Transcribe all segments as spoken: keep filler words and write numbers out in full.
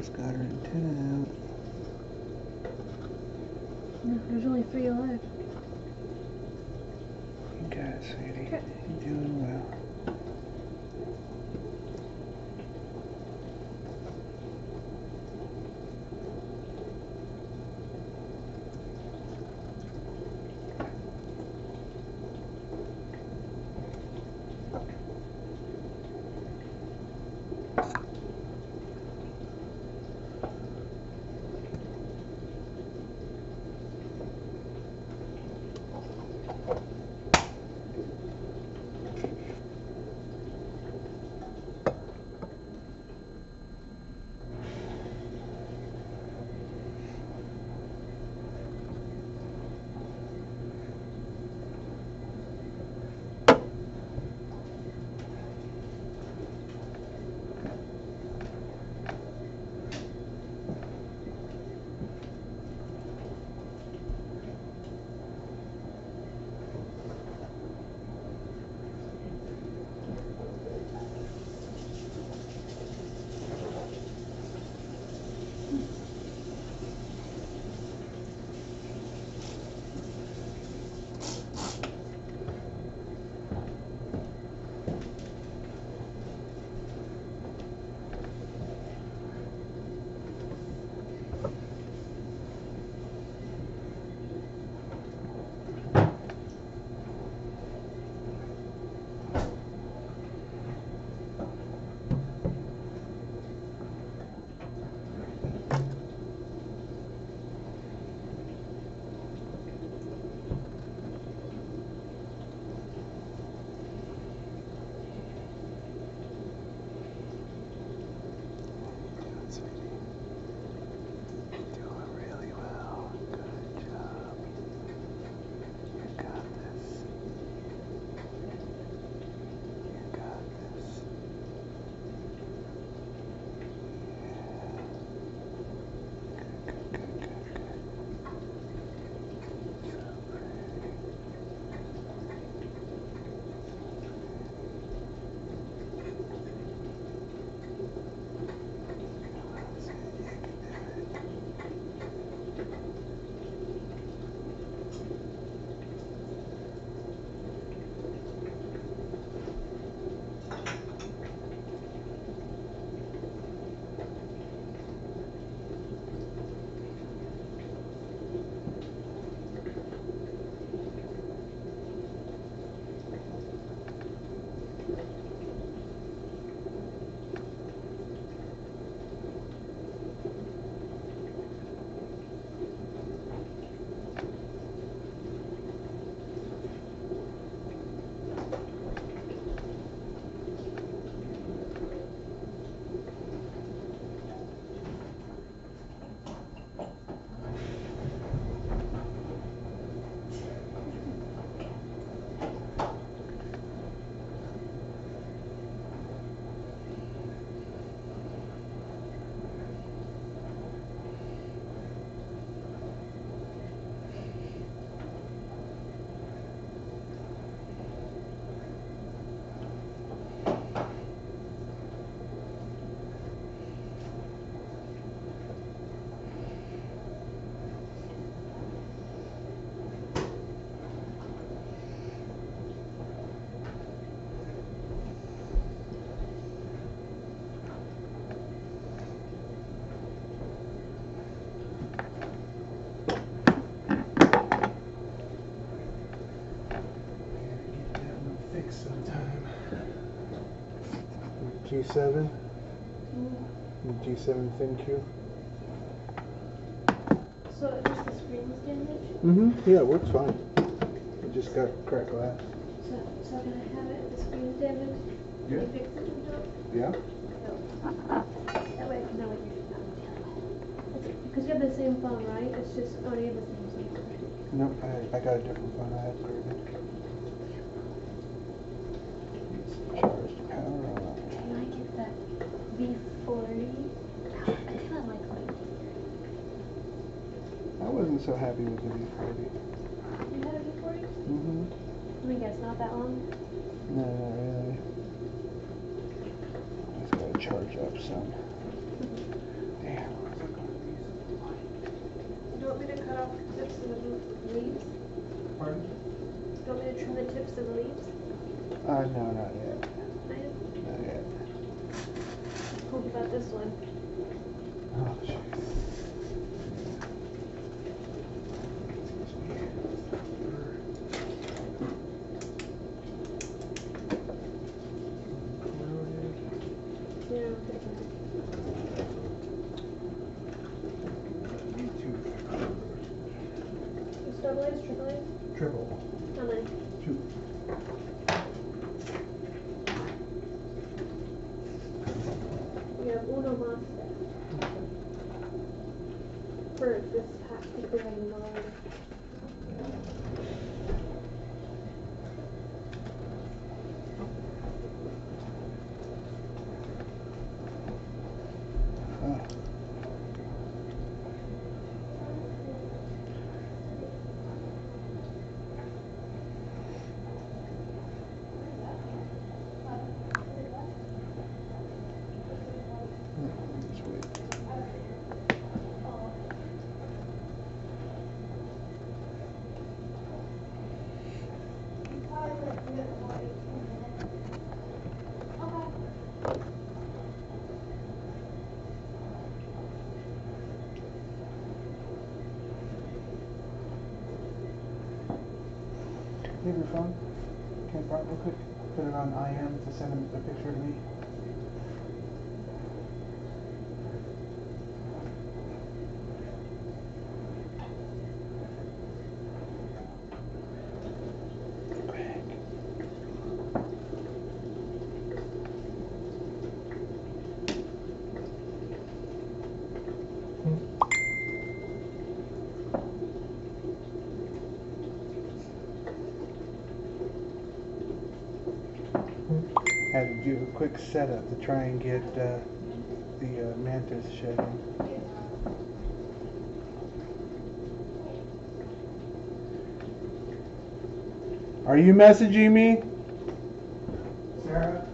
almost got her antenna out. No, there's only three left. You got it, sweetie. Okay. You're doing well. G seven? Mm. G seven ThinQ? So just the screen's damaged? Mm-hmm. Yeah, it works fine. It just got cracked glass. So, so can I have it? The screen's damaged? Yeah. Can you fix it and do it? Yeah. No. That way I can know what you're doing. Because you have the same phone, right? It's just, oh, you have the same phone. No, I, I got a different phone I upgraded. Charged power on. Can I get that V forty? I kind of like like I wasn't so happy with the V forty. You had a V forty? Mm-hmm. I mean, guess not that long? No, not really. I just gotta charge up some. Damn. leaves? Pardon? Do you want me to trim the tips of the leaves? Uh, no, not yet. I am. Not yet. Hope about this one. Oh, jeez. Yeah, definitely. It's double A's, triple A's? Triple. How many? Two. We have uno más. For this pack, if we have them already. Oh. Just wait. Leave your phone. Can you borrow it real quick? Put it on I M to send him a picture of me. Had to do a quick setup to try and get uh, the uh, mantis shedding. Are you messaging me? Sarah?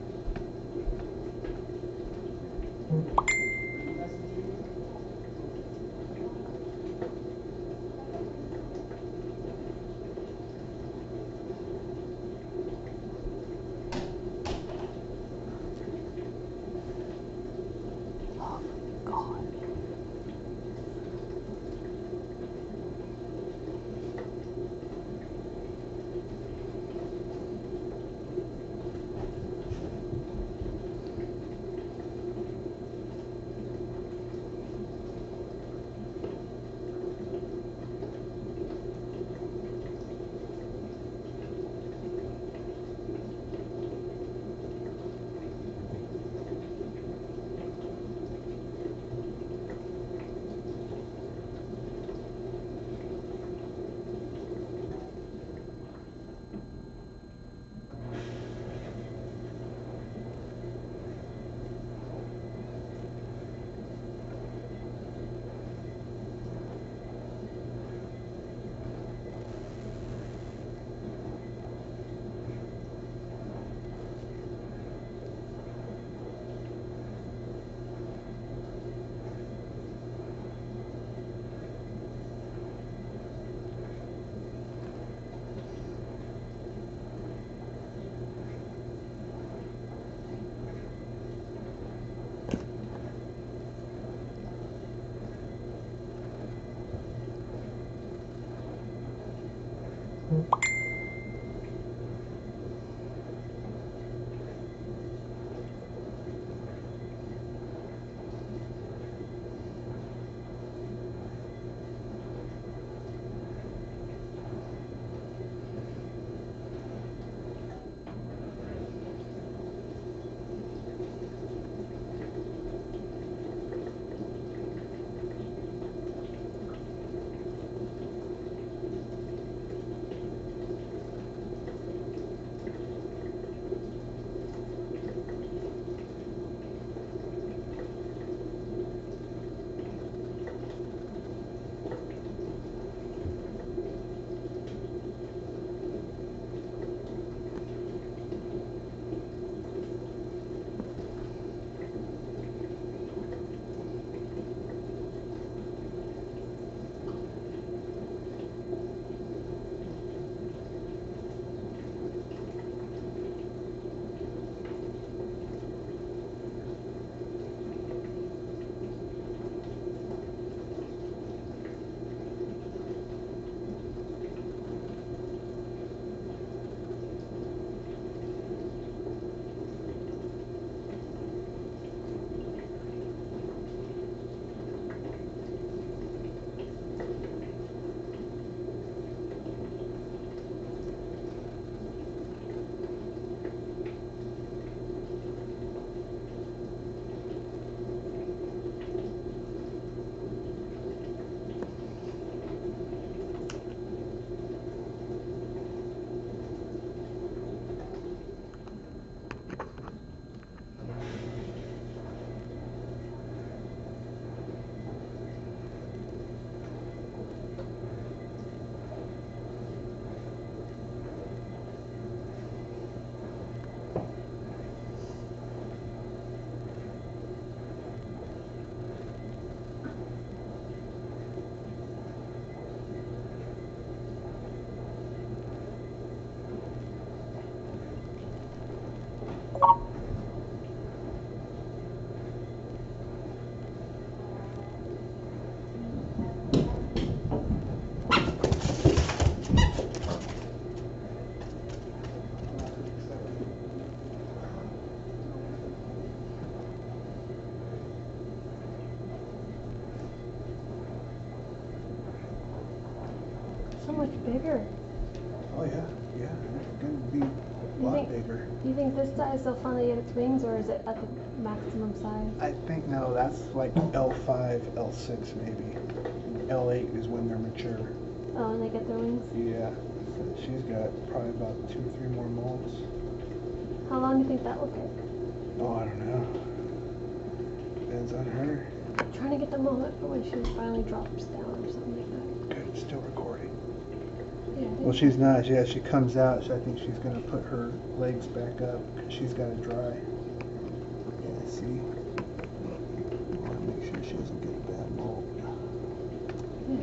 much bigger. Oh yeah, yeah, it's gonna be a lot think- bigger. Do you think this size they'll finally get its wings, or is it at the maximum size? I think no, that's like L five, L six maybe. L eight is when they're mature. Oh, and they get their wings? Yeah, so she's got probably about two, three more molts. How long do you think that will take? Oh, I don't know. Depends on her. I'm trying to get the moment for when she finally drops down or something like that. Good, it's still recording. Yeah, I think Well, she's not. Yeah, she comes out. So I think she's gonna put her legs back up because she's got to dry. Yeah, see. I want to make sure she doesn't get a bad molt. Yeah.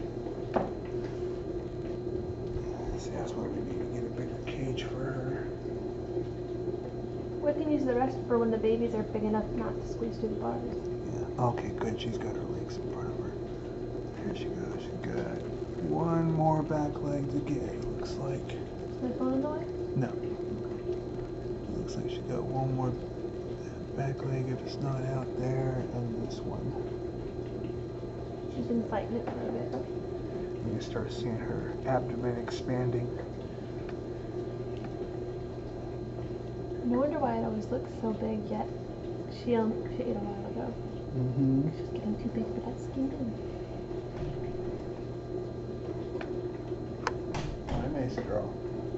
See, that's why we need to get a bigger cage for her. We can use the rest for when the babies are big enough not to squeeze through the bars. Yeah. Okay, good. She's got her legs in front of her. There she goes. She's got one more back leg to get. It looks like. Is my phone in the way? No. It looks like she got one more back leg if it's not out there, and this one. She's been fighting it for a bit. You can start seeing her abdomen expanding. No wonder why it always looks so big, yet she um she ate a while ago. Mm-hmm. She's getting too big for that skin. Hi, Macy girl.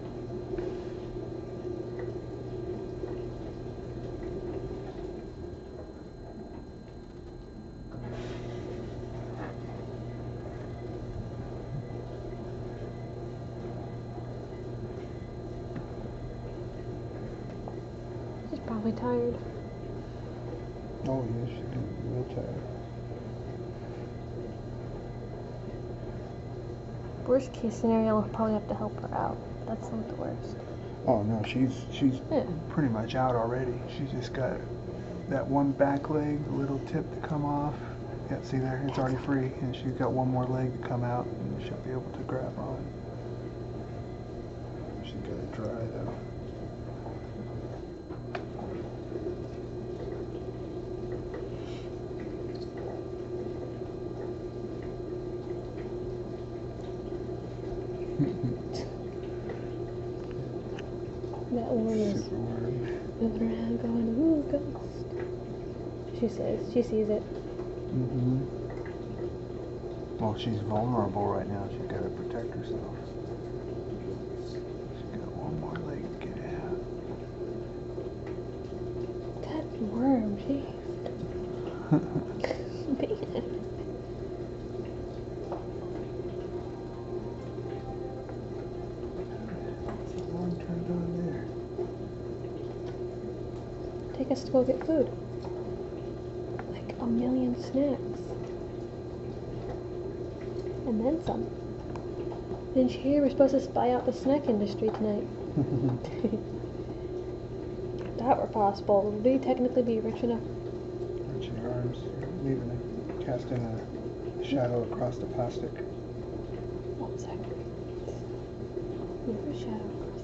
She's probably tired. Oh, yeah, she's getting real tired. Worst case scenario, we'll probably have to help her out. That's not the worst. Oh, no, she's she's Yeah. pretty much out already. She's just got that one back leg, the little tip to come off. Yeah, see there? It's already free. And she's got one more leg to come out, and she'll be able to grab on. She's got to dry, though. That worm is Super worm. moving around going, ooh, ghost. She says, she sees it. Mm-hmm. Well, she's vulnerable right now. She's got to protect herself. She's got one more leg to get out. That worm, jeez. Man. What's the alarm turned on there? Take us to go get food. Like a million snacks. And then some. Didn't you hear we're supposed to spy out the snack industry tonight? If that were possible, would we technically be rich enough? Reach your arms, leaving it, casting a shadow across the plastic. One second. Move a shadow across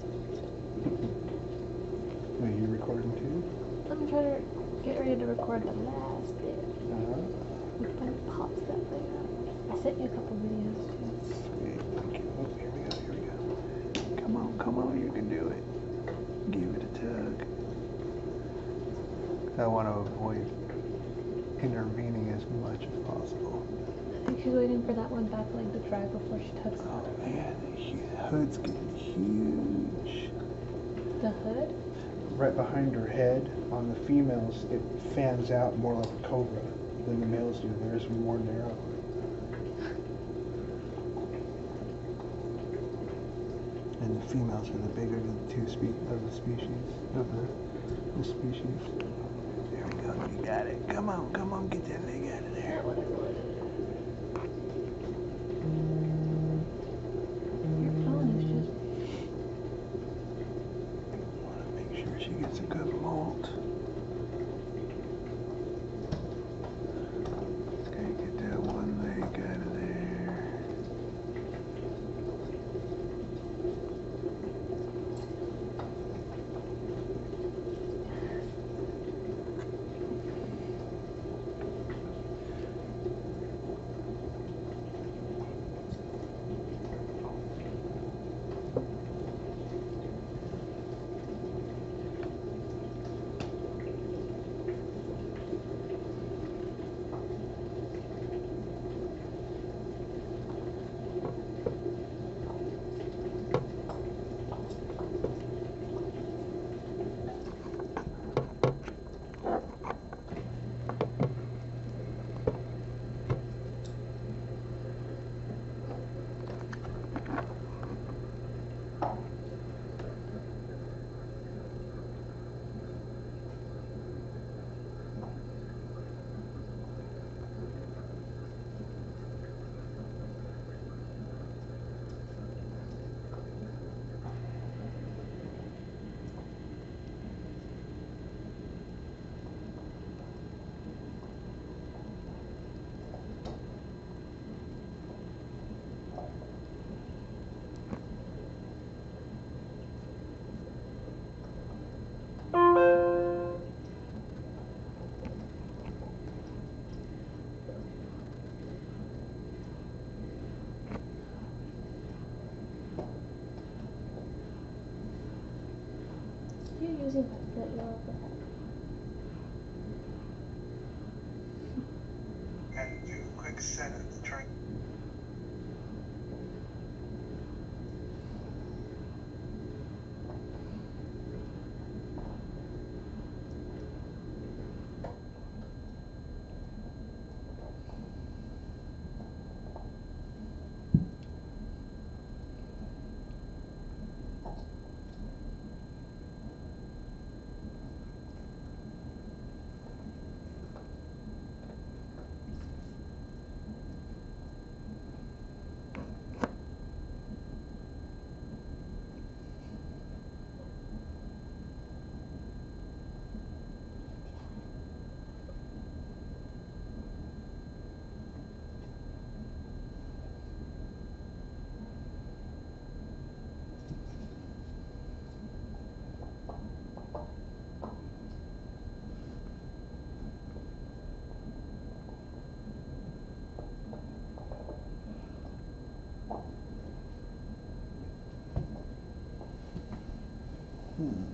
it. Are you recording too? I'm trying to get ready to record the last bit. Uh-huh. When it pops that thing up. I sent you a couple videos too. Sweet, thank you. Oh, here we go, here we go. Come on, come on, you can do it. Give it a tug. I want to avoid intervening as much as possible. I think she's waiting for that one back leg to dry before she tugs it. Oh man, the hood's getting huge. The hood? Right behind her head, on the females, it fans out more like a cobra than the males do. Theirs are more narrow. And the females are the bigger of the two spe- of the species of the, the species. There we go. You got it. Come on, come on, get that leg out of there. Your phone is just... Want to make sure she gets a good molt. Okay, get that one leg out of there. quick sentence. Try. Hmm.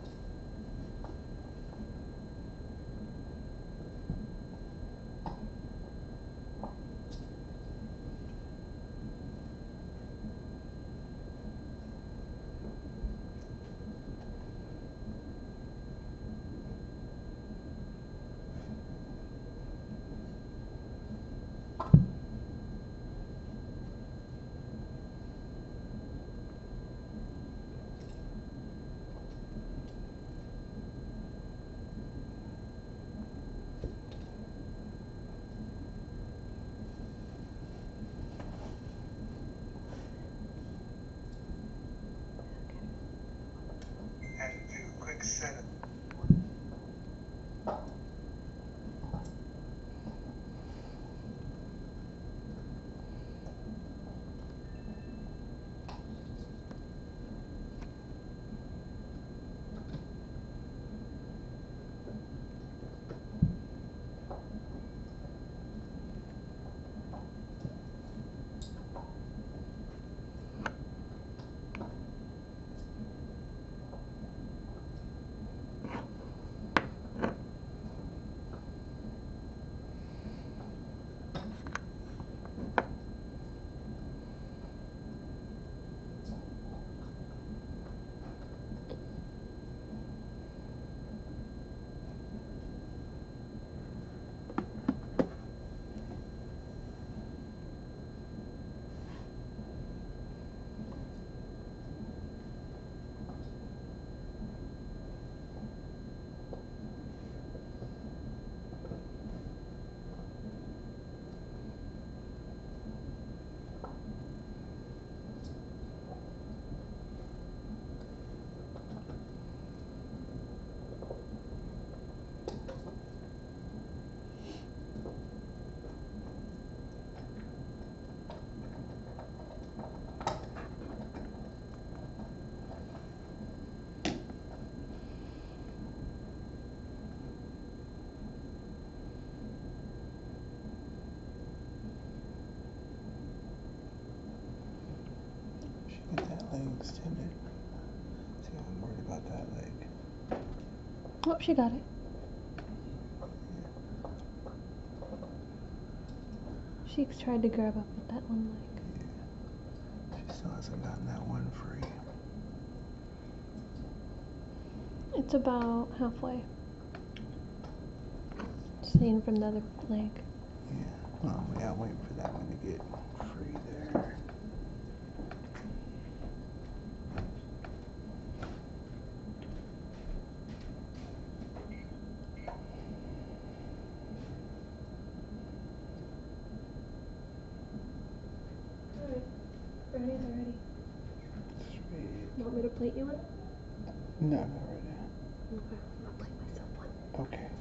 Have to do a quick setup. That leg extended. See, I'm worried about that leg. Oh, she got it. She tried to grab up with that one leg. Yeah. She still hasn't gotten that one free. It's about halfway. Same from the other leg. Yeah. Well, yeah, I'm waiting for that one to get free there. Alright. Brownies are ready. Sweet. Want me to plate you one? No, not right now. Okay. I'll plate myself one. Okay.